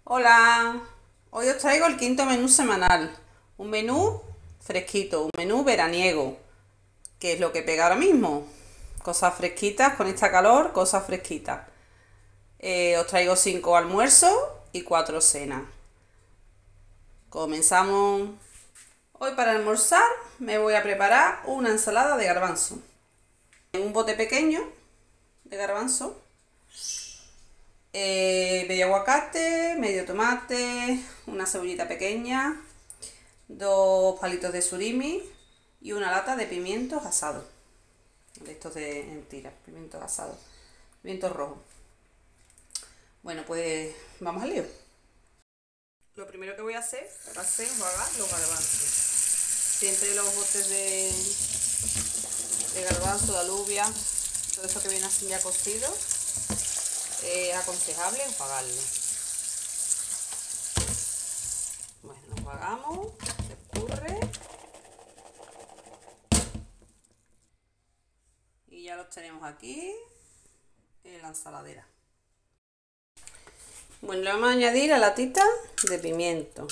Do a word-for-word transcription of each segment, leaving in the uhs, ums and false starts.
Hola, hoy os traigo el quinto menú semanal, un menú fresquito, un menú veraniego, que es lo que pega ahora mismo, cosas fresquitas con esta calor, cosas fresquitas. Eh, os traigo cinco almuerzos y cuatro cenas. Comenzamos. Hoy para almorzar me voy a preparar una ensalada de garbanzo. En un bote pequeño de garbanzo, eh, medio aguacate, medio tomate, una cebollita pequeña, dos palitos de surimi y una lata de pimientos asados. De estos de en tiras, pimientos asados, pimientos rojos. Bueno, pues vamos al lío. Lo primero que voy a hacer va a ser enjuagar los garbanzos. Siempre los botes de, de garbanzo, de alubia, todo eso que viene así ya cocido, es aconsejable enjuagarlo. Bueno, lo enjuagamos, se escurre y ya los tenemos aquí en la ensaladera. Bueno, le vamos a añadir la latita de pimiento.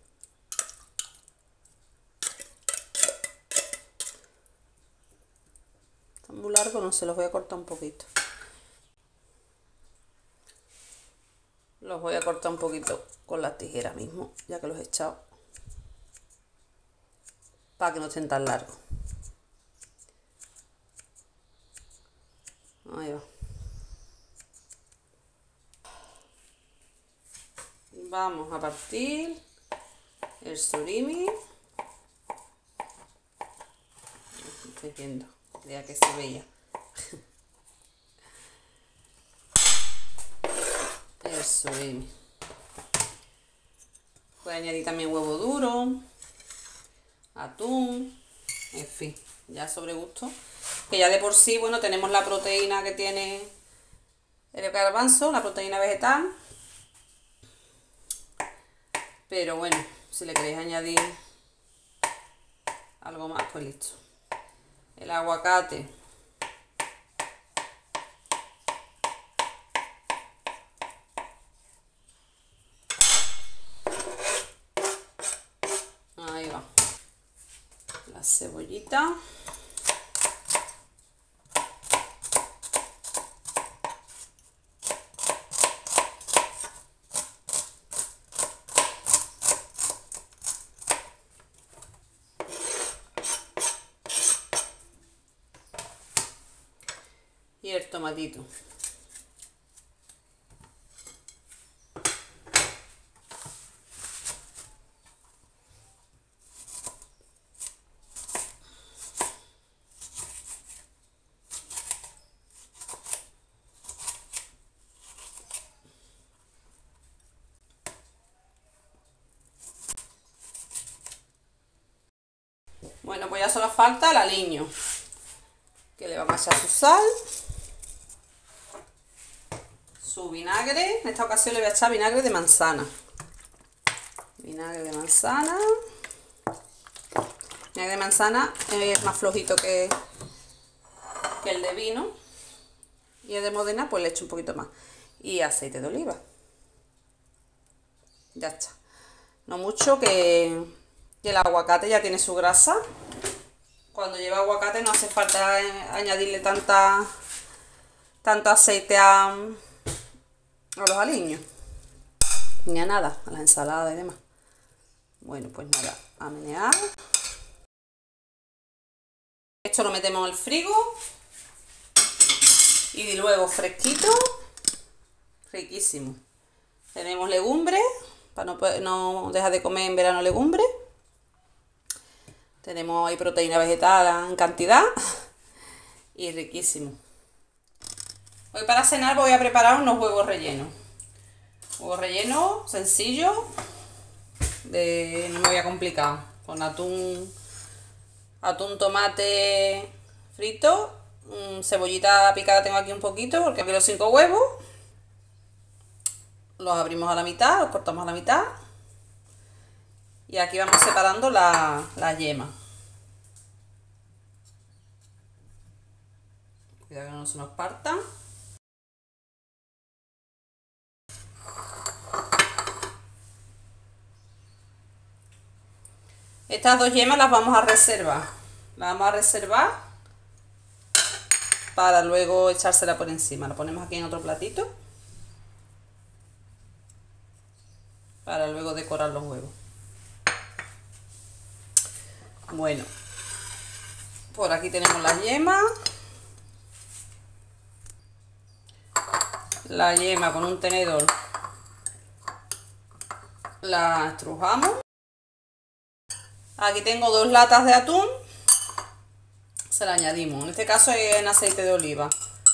Están muy largos, no se los voy a cortar un poquito. Los voy a cortar un poquito con la tijera mismo, ya que los he echado, para que no estén tan largos. Ahí va. Vamos a partir el surimi. Estoy viendo, ya que se veía. El surimi. Puede añadir también huevo duro, atún, en fin, ya sobre gusto. Que ya de por sí, bueno, tenemos la proteína que tiene el garbanzo, la proteína vegetal. Pero bueno, si le queréis añadir algo más, pues listo. El aguacate. Ahí va. La cebollita. Y el tomatito. Bueno, pues ya solo falta el aliño, que le vamos a echar su sal, su vinagre. En esta ocasión le voy a echar vinagre de manzana. Vinagre de manzana. Vinagre de manzana es más flojito que, que el de vino. Y el de Modena pues le echo un poquito más. Y aceite de oliva. Ya está. No mucho, que, que el aguacate ya tiene su grasa. Cuando lleva aguacate no hace falta añadirle tanta, tanto aceite a, a los aliños. Ni a nada, a las ensaladas y demás. Bueno, pues nada, a menear. Esto lo metemos al frigo. Y luego fresquito. Riquísimo. Tenemos legumbres, para no, no dejar de comer en verano legumbres. Tenemos ahí proteína vegetal en cantidad. Y riquísimo. Hoy para cenar voy a preparar unos huevos rellenos. Huevos rellenos sencillos. De, no me voy a complicar. Con atún, atún, tomate frito. Cebollita picada tengo aquí un poquito, porque aquí los cinco huevos. Los abrimos a la mitad, los cortamos a la mitad. Y aquí vamos separando la, la yema. Cuidado que no se nos partan. Estas dos yemas las vamos a reservar. Las vamos a reservar para luego echársela por encima. Lo ponemos aquí en otro platito para luego decorar los huevos. Bueno, por aquí tenemos las yemas. La yema con un tenedor la estrujamos. Aquí tengo dos latas de atún, se la añadimos. En este caso es en aceite de oliva,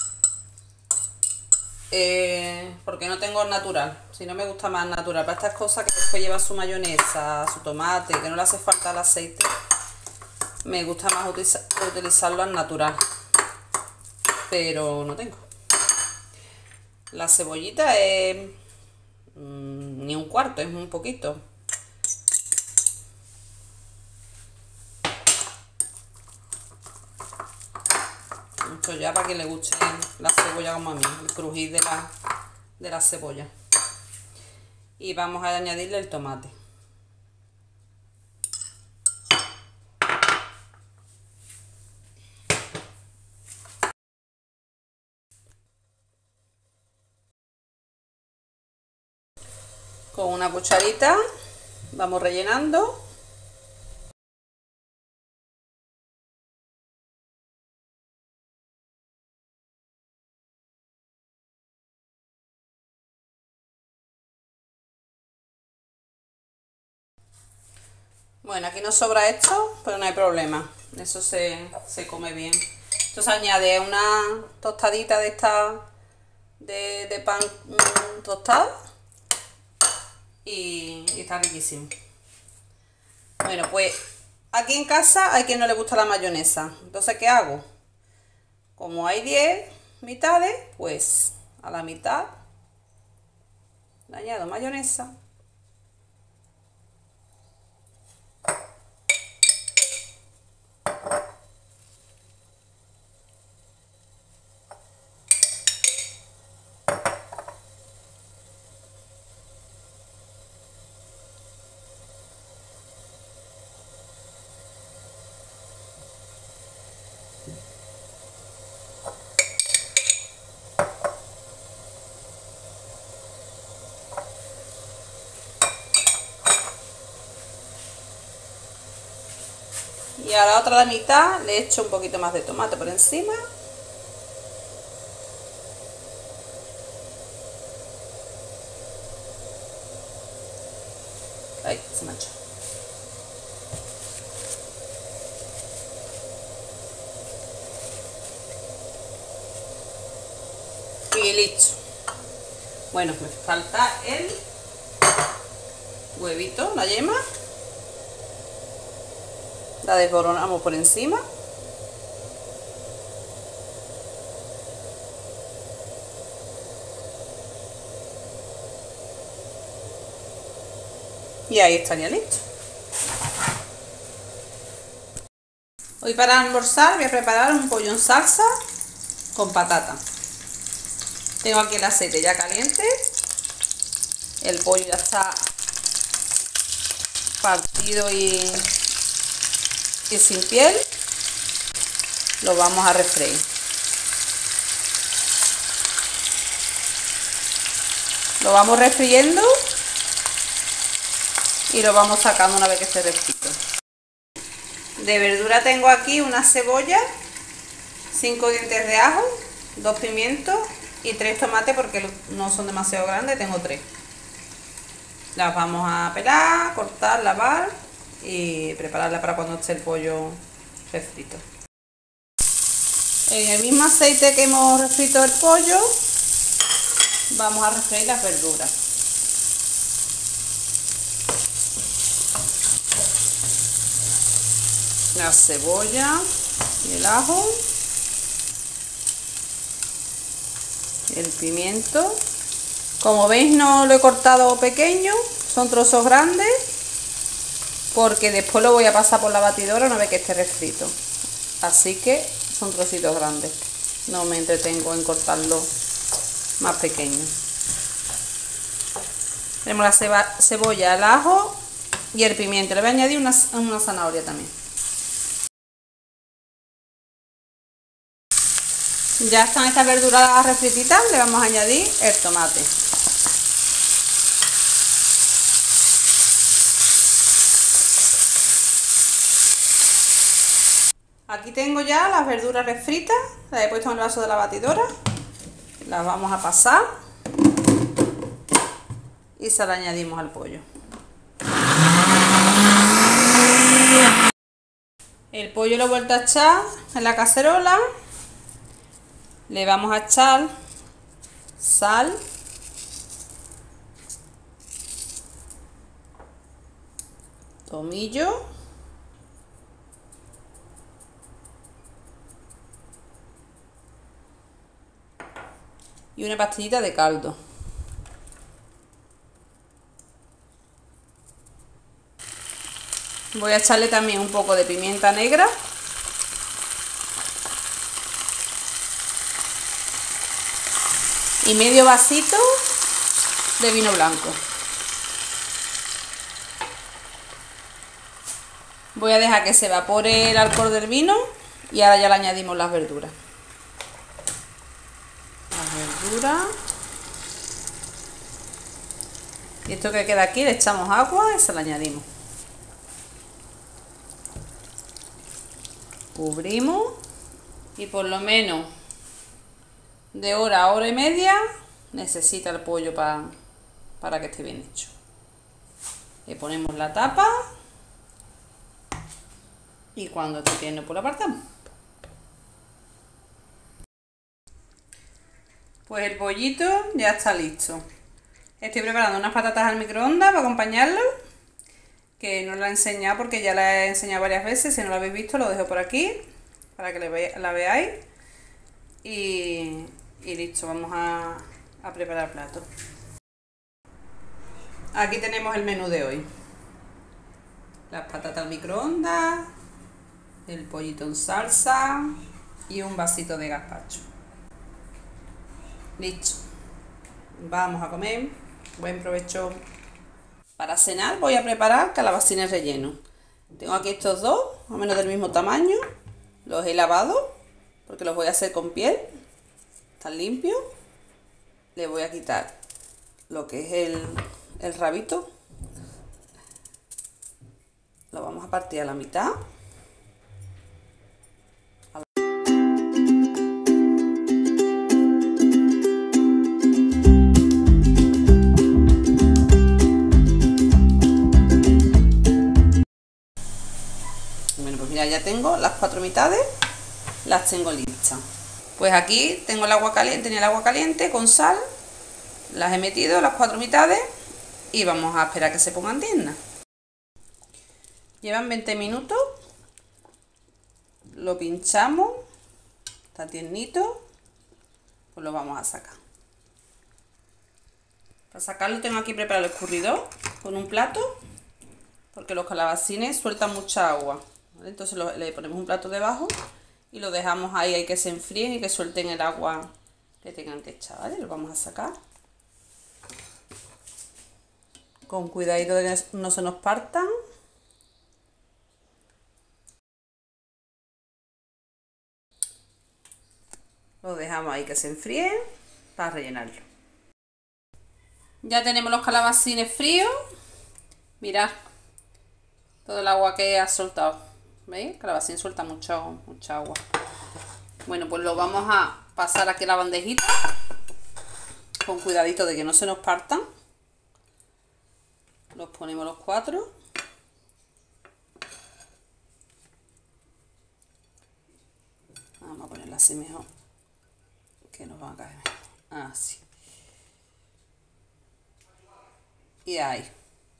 eh, porque no tengo el natural. Si no, me gusta más natural. Para estas cosas que después lleva su mayonesa, su tomate, que no le hace falta el aceite, me gusta más utiliza, utilizarlo al natural, pero no tengo. La cebollita es mmm, ni un cuarto, es un poquito. Mucho ya para que le guste la cebolla como a mí, el crujir de la, de la cebolla. Y vamos a añadirle el tomate. Con una cucharita vamos rellenando. Bueno, aquí nos sobra esto, pero no hay problema. Eso se, se come bien. Entonces añade una tostadita de esta de, de pan mmm, tostado. Y, y está riquísimo. Bueno, pues aquí en casa hay quien no le gusta la mayonesa. Entonces, ¿qué hago? Como hay diez mitades, pues a la mitad le añado mayonesa. Y a la otra mitad le echo un poquito más de tomate por encima. Ay, se me ha hecho. Y listo. Bueno, me falta el huevito, la yema. La desboronamos por encima. Y ahí estaría listo. Hoy para almorzar voy a preparar un pollo en salsa con patata. Tengo aquí el aceite ya caliente. El pollo ya está partido y, y sin piel. Lo vamos a refreír. Lo vamos refriendo y lo vamos sacando una vez que esté refrito. De verdura tengo aquí una cebolla, cinco dientes de ajo, dos pimientos y tres tomates porque no son demasiado grandes, tengo tres. Las vamos a pelar, cortar, lavar y prepararla para cuando esté el pollo refrito. En el mismo aceite que hemos refrito el pollo, vamos a refreír las verduras. La cebolla y el ajo, el pimiento. Como veis, no lo he cortado pequeño, son trozos grandes, porque después lo voy a pasar por la batidora una vez que esté refrito. Así que son trocitos grandes, no me entretengo en cortarlo más pequeño. Tenemos la ceba, cebolla, el ajo, y el pimiento. Le voy a añadir una, una zanahoria también. Ya están estas verduras refrititas, le vamos a añadir el tomate. Aquí tengo ya las verduras refritas, las he puesto en el vaso de la batidora. Las vamos a pasar y se las añadimos al pollo. El pollo lo he vuelto a echar en la cacerola. Le vamos a echar sal, tomillo, y una pastillita de caldo. Voy a echarle también un poco de pimienta negra. Y medio vasito de vino blanco. Voy a dejar que se evapore el alcohol del vino y ahora ya le añadimos las verduras. Las verduras. Y esto que queda aquí le echamos agua y se lo añadimos. Cubrimos y por lo menos de hora a hora y media necesita el pollo para, para que esté bien hecho. Le ponemos la tapa y cuando esté tierno pues lo apartamos. Pues el pollito ya está listo. Estoy preparando unas patatas al microondas para acompañarlo, que no la he enseñado porque ya la he enseñado varias veces. Si no lo habéis visto lo dejo por aquí para que le ve, la veáis. Y, y listo, vamos a, a preparar el plato. Aquí tenemos el menú de hoy. Las patatas al microondas, el pollito en salsa y un vasito de gazpacho. Listo. Vamos a comer. Buen provecho. Para cenar voy a preparar calabacines rellenos. Tengo aquí estos dos, más o menos del mismo tamaño. Los he lavado porque los voy a hacer con piel. Están limpios. Le voy a quitar lo que es el, el rabito. Lo vamos a partir a la mitad. Bueno, pues mira, ya tengo las cuatro mitades, las tengo listas. Pues aquí tengo el agua caliente, tenía el agua caliente con sal, las he metido las cuatro mitades y vamos a esperar que se pongan tiernas. Llevan veinte minutos, lo pinchamos, está tiernito, pues lo vamos a sacar. Para sacarlo tengo aquí preparado el escurridor con un plato, porque los calabacines sueltan mucha agua, ¿vale? Entonces lo, le ponemos un plato debajo y lo dejamos ahí, hay que se enfríen y que suelten el agua que tengan que echar, ¿vale? Lo vamos a sacar. Con cuidadito de que no se nos partan. Lo dejamos ahí que se enfríen para rellenarlo. Ya tenemos los calabacines fríos. Mirad todo el agua que ha soltado. ¿Veis? El calabacín suelta mucho, mucha agua. Bueno, pues lo vamos a pasar aquí a la bandejita. Con cuidadito de que no se nos partan. Los ponemos los cuatro. Vamos a ponerla así mejor, que nos van a caer. Así. Y ahí.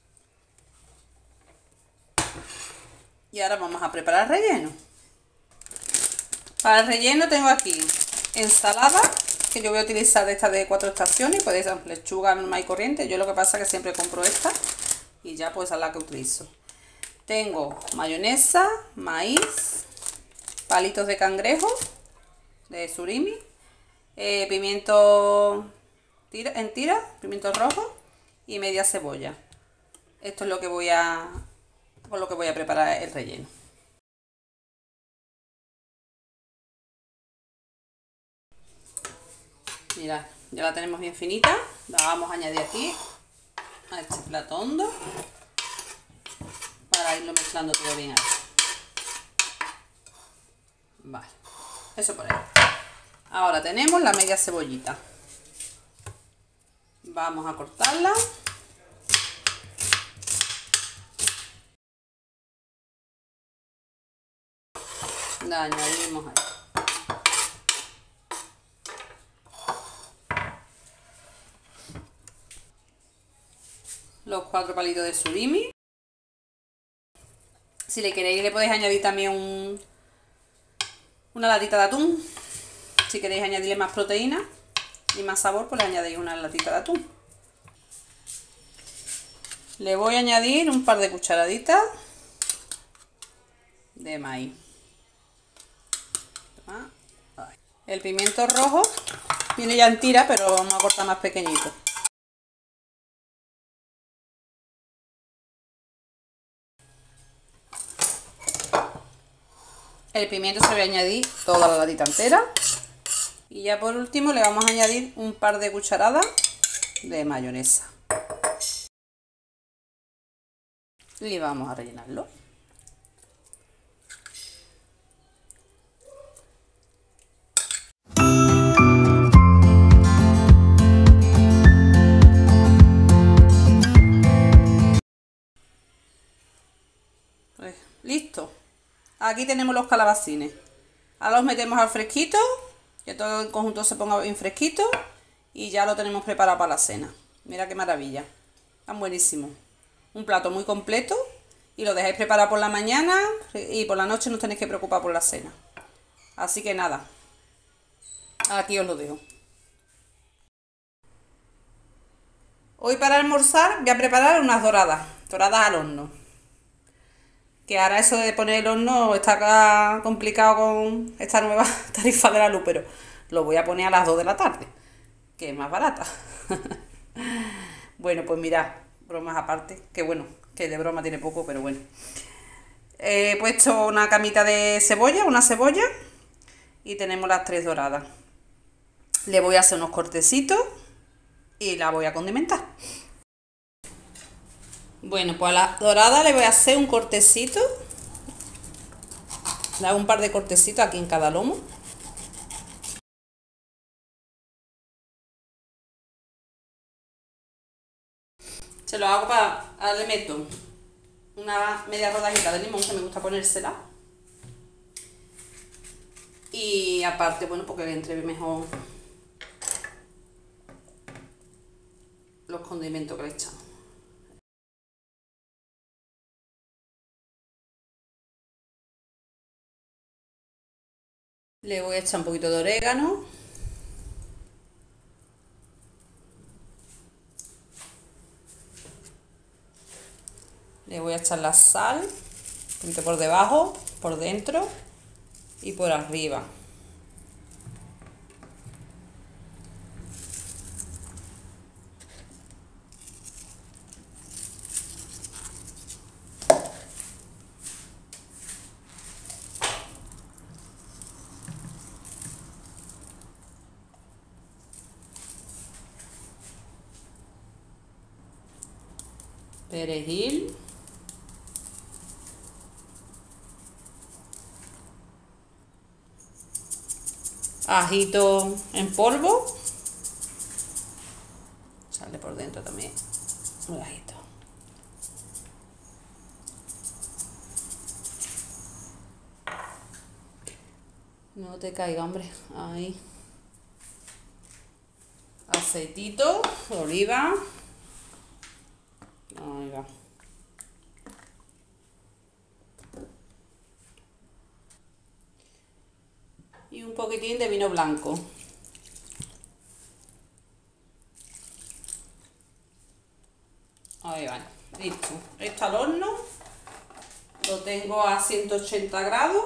Y ahora vamos a preparar el relleno. Para el relleno tengo aquí ensalada, que yo voy a utilizar de esta de cuatro estaciones. Podéis usar lechuga normal y corriente. Yo lo que pasa es que siempre compro esta y ya pues es la que utilizo. Tengo mayonesa, maíz, palitos de cangrejo, de surimi, eh, pimiento tira, en tira, pimiento rojo y media cebolla. Esto es lo que voy a, con lo que voy a preparar el relleno. Mirad, ya la tenemos bien finita. La vamos a añadir aquí a este plato hondo para irlo mezclando todo bien ahí. Vale, eso por ahí. Ahora tenemos la media cebollita. Vamos a cortarla. La añadimos ahí. Los cuatro palitos de surimi. Si le queréis le podéis añadir también un, una latita de atún. Si queréis añadirle más proteína y más sabor, pues le añadéis una latita de atún. Le voy a añadir un par de cucharaditas de maíz. El pimiento rojo viene ya en tira, pero vamos a cortar más pequeñito. El pimiento se lo voy a añadir toda la latita entera. Y ya por último le vamos a añadir un par de cucharadas de mayonesa. Y vamos a rellenarlo. Pues listo. Aquí tenemos los calabacines. Ahora los metemos al fresquito, que todo el conjunto se ponga bien fresquito, y ya lo tenemos preparado para la cena. Mira qué maravilla. Están buenísimos. Un plato muy completo y lo dejáis preparado por la mañana y por la noche no os tenéis que preocupar por la cena. Así que nada, aquí os lo dejo. Hoy para almorzar voy a preparar unas doradas, doradas al horno. Que ahora eso de poner el horno está complicado con esta nueva tarifa de la luz, pero lo voy a poner a las dos de la tarde, que es más barata. Bueno, pues mirad, bromas aparte, que bueno, que de broma tiene poco, pero bueno. He puesto una camita de cebolla, una cebolla, y tenemos las tres doradas. Le voy a hacer unos cortecitos y la voy a condimentar. Bueno, pues a la dorada le voy a hacer un cortecito. Le hago un par de cortecitos aquí en cada lomo. Se lo hago para... Ahora le meto una media rodajita de limón, que me gusta ponérsela. Y aparte, bueno, porque le entre mejor los condimentos que le echamos. Le voy a echar un poquito de orégano. Le voy a echar la sal, un poquito por debajo, por dentro y por arriba. Perejil. Ajito en polvo. Sale por dentro también un ajito. No te caiga, hombre. Ahí. Aceitito de oliva. Ahí va. Y un poquitín de vino blanco. Ahí va, listo. Esto al horno. Lo tengo a ciento ochenta grados.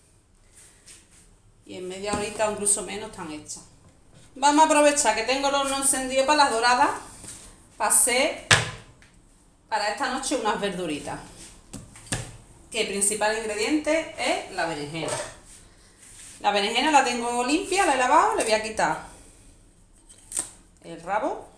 Y en media horita o incluso menos están hechas. Vamos a aprovechar que tengo el horno encendido para las doradas. Para hacer para esta noche unas verduritas. Que el principal ingrediente es la berenjena. La berenjena la tengo limpia, la he lavado, le voy a quitar el rabo.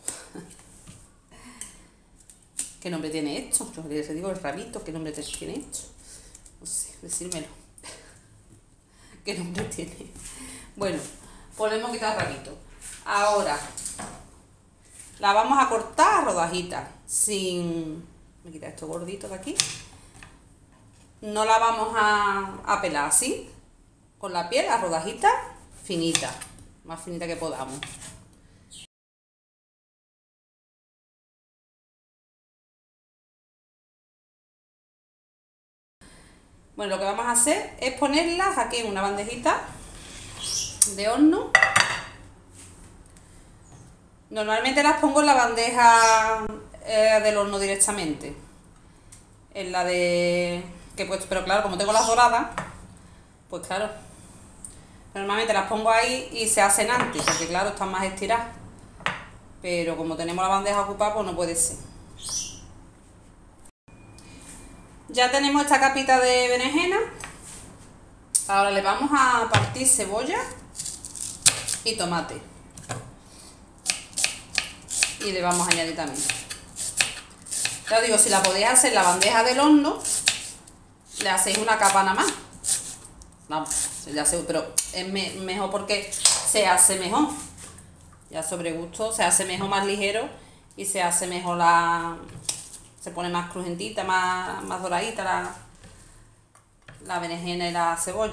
¿Qué nombre tiene esto? Yo les digo el rabito, ¿qué nombre tiene esto? No sé, decírmelo. ¿Qué nombre tiene? Bueno, pues le hemos quitado el rabito. Ahora, la vamos a cortar a rodajitas, sin... Me quita esto gordito de aquí. No la vamos a, a pelar así, con la piel a rodajitas finitas, más finita que podamos. Bueno, lo que vamos a hacer es ponerlas aquí en una bandejita de horno. Normalmente las pongo en la bandeja eh, del horno directamente. En la de... que pues, pero claro, como tengo las doradas, pues claro. Normalmente las pongo ahí y se hacen antes, porque claro, están más estiradas. Pero como tenemos la bandeja ocupada, pues no puede ser. Ya tenemos esta capita de berenjena. Ahora le vamos a partir cebolla y tomate. Y le vamos a añadir también. Ya os digo, si la podéis hacer en la bandeja del horno, le hacéis una capa nada más. Vamos, ya sé, pero es me, mejor porque se hace mejor. Ya sobre gusto, se hace mejor, más ligero y se hace mejor la... se pone más crujentita, más, más doradita la, la berenjena y la cebolla.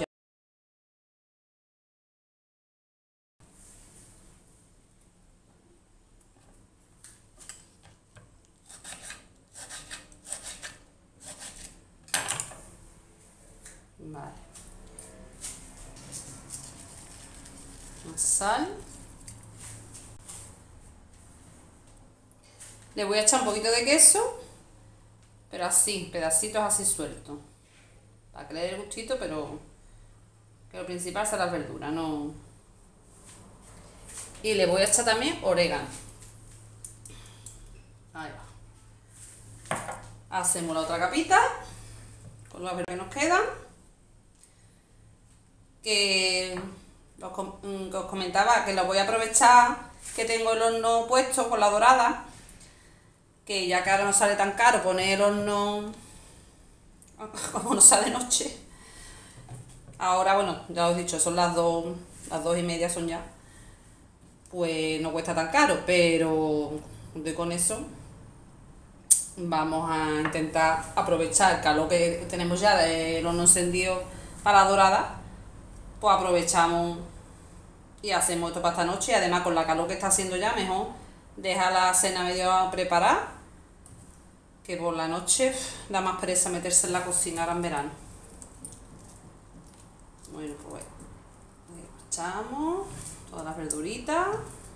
Vale. Más sal. Le voy a echar un poquito de queso, pero así, pedacitos así sueltos. Para que le dé el gustito, pero que lo principal sea la verdura, no. Y le voy a echar también orégano. Ahí va. Hacemos la otra capita con las verduras que nos quedan. Que os, que os comentaba que lo voy a aprovechar, que tengo el horno puesto con la dorada, que ya que ahora no sale tan caro poner el horno como no sale de noche. Ahora, bueno, ya os he dicho, son las dos, las dos y media son ya, pues no cuesta tan caro, pero de con eso vamos a intentar aprovechar el calor que tenemos ya del horno encendido para la dorada. Pues aprovechamos y hacemos esto para esta noche. Y además con la calor que está haciendo ya, mejor dejar la cena medio preparada, que por la noche da más pereza meterse en la cocina ahora en verano. Bueno, pues echamos todas las verduritas,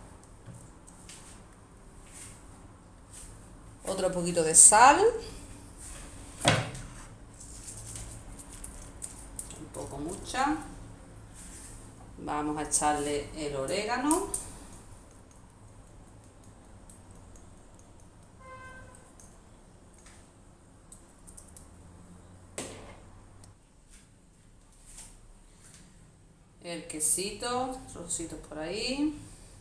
otro poquito de sal, un poco mucha. Vamos a echarle el orégano. El quesito, trocitos por ahí.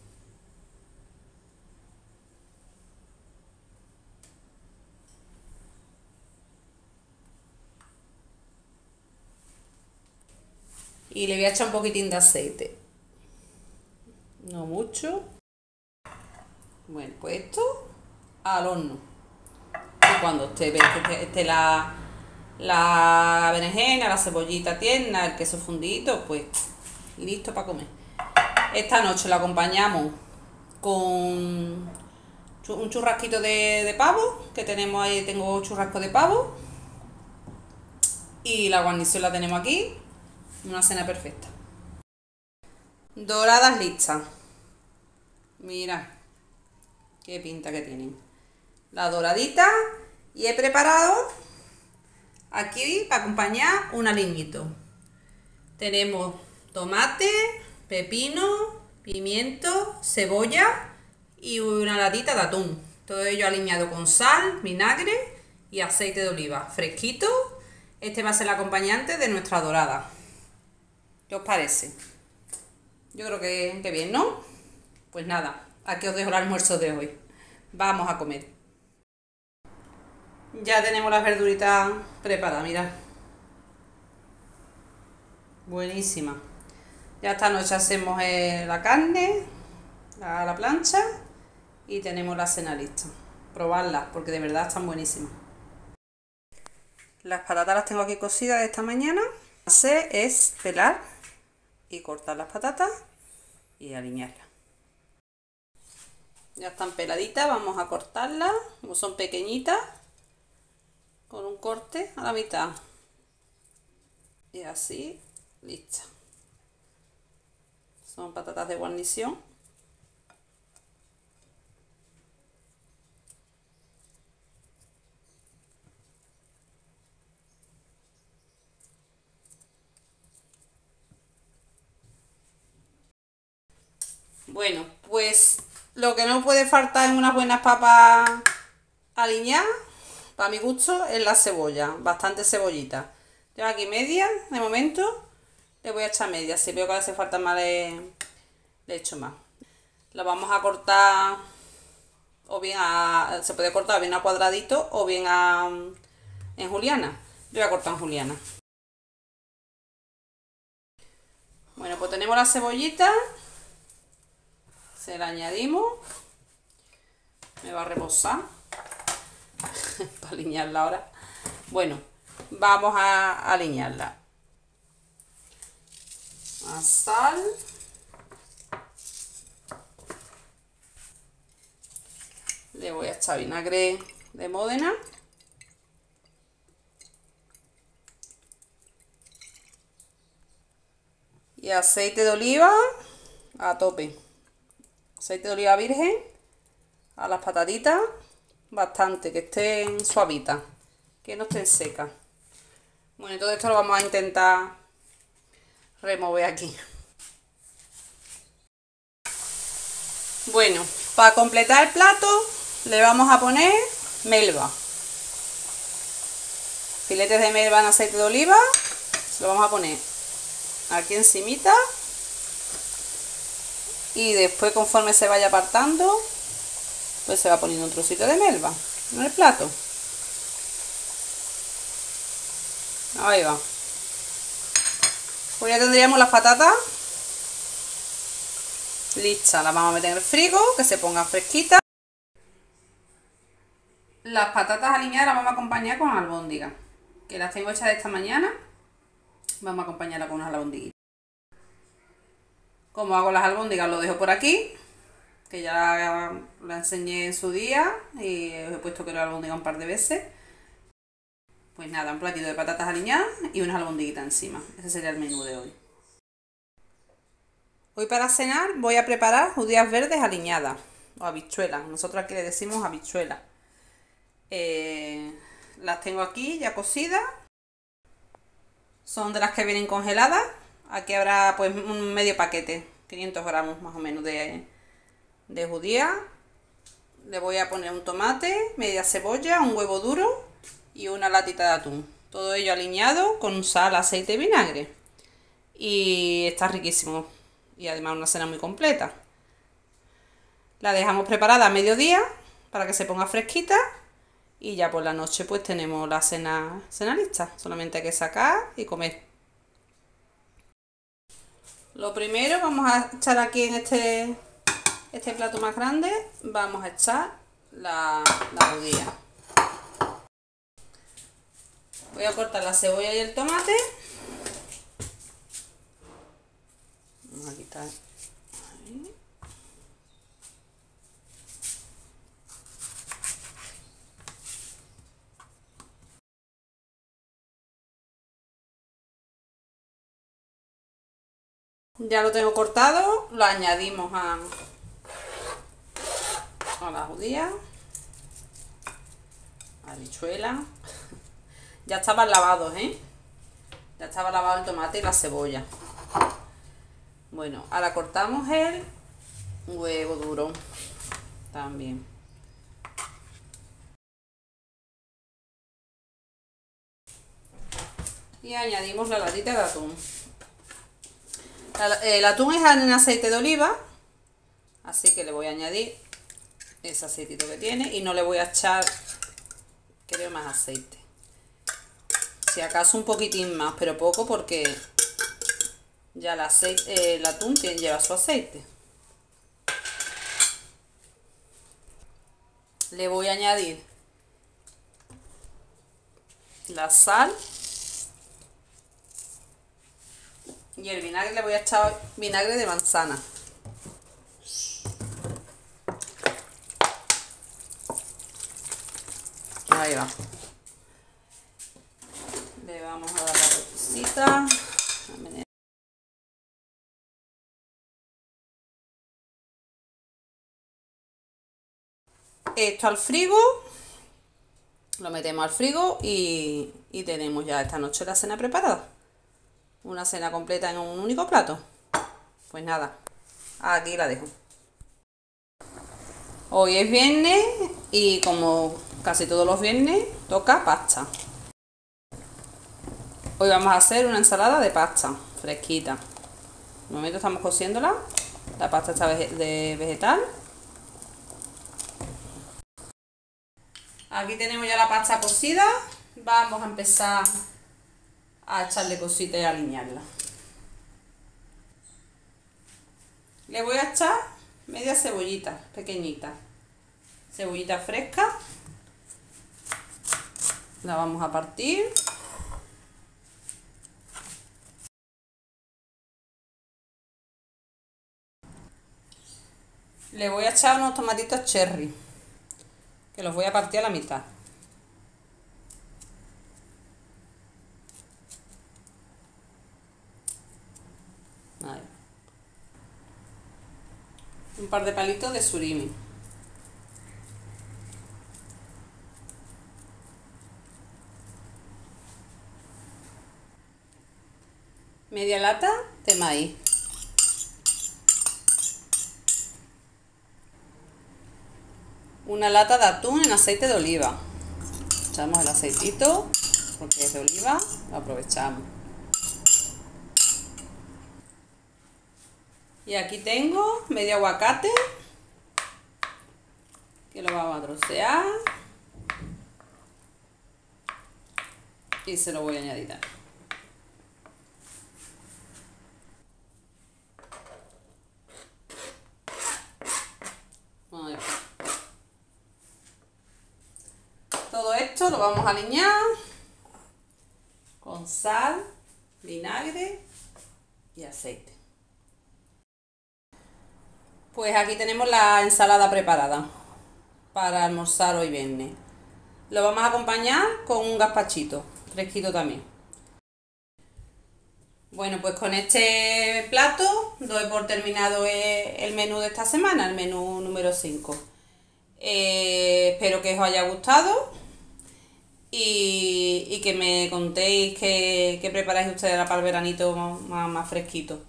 Y le voy a echar un poquitín de aceite. No mucho. Bueno, pues esto al horno. Y cuando esté, esté, esté la, la berenjena, la cebollita tierna, el queso fundito, pues listo para comer. Esta noche la acompañamos con un churrasquito de, de pavo, que tenemos ahí, tengo churrasco de pavo. Y la guarnición la tenemos aquí. Una cena perfecta. Doradas listas. Mira qué pinta que tienen. La doradita. Y he preparado aquí para acompañar un aliñito. Tenemos tomate, pepino, pimiento, cebolla y una latita de atún. Todo ello aliñado con sal, vinagre y aceite de oliva fresquito. Este va a ser el acompañante de nuestra dorada. ¿Qué os parece? Yo creo que, que bien, ¿no? Pues nada, aquí os dejo el almuerzo de hoy. Vamos a comer. Ya tenemos las verduritas preparadas, mirad. Buenísima. Ya esta noche hacemos eh, la carne a la plancha y tenemos la cena lista. Probarlas porque de verdad están buenísimas. Las patatas las tengo aquí cocidas de esta mañana. Lo que hacer es pelar y cortar las patatas y aliñarlas. Ya están peladitas, vamos a cortarlas, como son pequeñitas, con un corte a la mitad. Y así, lista. Son patatas de guarnición. Bueno, pues lo que no puede faltar en unas buenas papas aliñadas, para mi gusto, es la cebolla, bastante cebollita. Tengo aquí media, de momento, le voy a echar media, si veo que le hace falta más le, le echo más. La vamos a cortar, o bien a, se puede cortar bien a cuadradito o bien a, en juliana. Yo voy a cortar en juliana. Bueno, pues tenemos la cebollita. Se la añadimos. Me va a reposar para aliñarla ahora. Bueno, vamos a aliñarla. A sal. Le voy a echar vinagre de Módena. Y aceite de oliva a tope. Aceite de oliva virgen a las patatitas, bastante, que estén suavitas, que no estén secas. Bueno, todo esto lo vamos a intentar remover aquí. Bueno, para completar el plato le vamos a poner melva. Filetes de melva en aceite de oliva, se lo vamos a poner aquí encimita. Y después, conforme se vaya apartando, pues se va poniendo un trocito de melva en el plato. Ahí va. Pues ya tendríamos las patatas listas. Las vamos a meter en el frigo, que se pongan fresquitas. Las patatas aliñadas las vamos a acompañar con albóndigas, que las tengo hechas de esta mañana. Vamos a acompañarlas con unas albóndiguitas. Como hago las albóndigas, lo dejo por aquí, que ya la, la enseñé en su día y os he puesto que lo albóndiga un par de veces. Pues nada, un platito de patatas aliñadas y unas albóndiguitas encima. Ese sería el menú de hoy. Hoy para cenar voy a preparar judías verdes aliñadas o habichuelas. Nosotros aquí le decimos habichuelas. Eh, las tengo aquí ya cocidas. Son de las que vienen congeladas. Aquí habrá pues un medio paquete, quinientos gramos más o menos de, de judía. Le voy a poner un tomate, media cebolla, un huevo duro y una latita de atún. Todo ello aliñado con sal, aceite y vinagre. Y está riquísimo. Y además una cena muy completa. La dejamos preparada a mediodía para que se ponga fresquita. Y ya por la noche pues tenemos la cena, cena lista. Solamente hay que sacar y comer. Lo primero, vamos a echar aquí en este, este plato más grande, vamos a echar la, la judía. Voy a cortar la cebolla y el tomate. Vamos a quitar ahí. Ya lo tengo cortado, lo añadimos a, a la judía, habichuela. Ya estaban lavados, ¿eh? Ya estaba lavado el tomate y la cebolla. Bueno, ahora cortamos el huevo duro también. Y añadimos la latita de atún. El atún es en aceite de oliva, así que le voy a añadir ese aceitito que tiene y no le voy a echar, creo, más aceite. Si acaso un poquitín más, pero poco, porque ya el, aceite, el atún lleva su aceite. Le voy a añadir la sal y el vinagre. Le voy a echar vinagre de manzana. Ahí va. Le vamos a dar la vueltecita. Esto al frigo, lo metemos al frigo y, y tenemos ya esta noche la cena preparada. Una cena completa en un único plato. Pues nada, aquí la dejo. Hoy es viernes y como casi todos los viernes toca pasta. Hoy vamos a hacer una ensalada de pasta fresquita. De momento estamos cociéndola. La pasta está de vegetal. Aquí tenemos ya la pasta cocida. Vamos a empezar a echarle cositas y a alinearla. Le voy a echar media cebollita pequeñita. Cebollita fresca. La vamos a partir. Le voy a echar unos tomatitos cherry, que los voy a partir a la mitad. Ahí. Un par de palitos de surimi. Media lata de maíz. Una lata de atún en aceite de oliva. Echamos el aceitito, porque es de oliva, lo aprovechamos. Y aquí tengo medio aguacate, que lo vamos a trocear. Y se lo voy a añadir. Todo esto lo vamos a aliñar con sal, vinagre y aceite. Pues aquí tenemos la ensalada preparada para almorzar hoy viernes. Lo vamos a acompañar con un gazpachito, fresquito también. Bueno, pues con este plato doy por terminado el menú de esta semana, el menú número cinco. Eh, espero que os haya gustado y, y que me contéis qué, qué preparáis ustedes para el veranito más, más fresquito.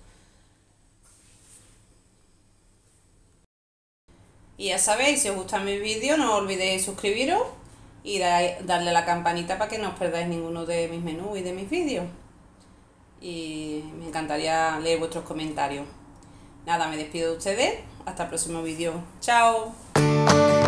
Y ya sabéis, si os gustan mis vídeos, no olvidéis suscribiros y darle a la campanita para que no os perdáis ninguno de mis menús y de mis vídeos. Y me encantaría leer vuestros comentarios. Nada, me despido de ustedes. Hasta el próximo vídeo. ¡Chao!